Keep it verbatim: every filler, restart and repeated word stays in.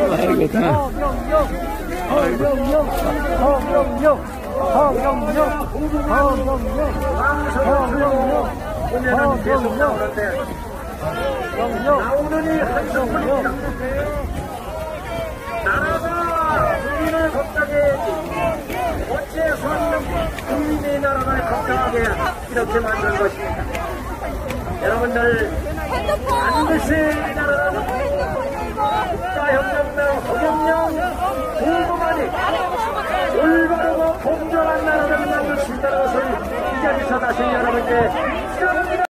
아이고, 다. 허경영, 허경영, 허경영, 허경영, 허경영, 보면은 계속 나오는데 나오느니 한성분입니다. 나라가 국민을 걱정해야지. 어째서 국민의 나라를 걱정하게 이렇게 만든 것입니다. 여러분들 반드시 이 나라는 국가혁명당 허경영 공부만이 올바르고 공정한 나라를 만들 수 있다는 것을 이 자리에서 다시 여러분께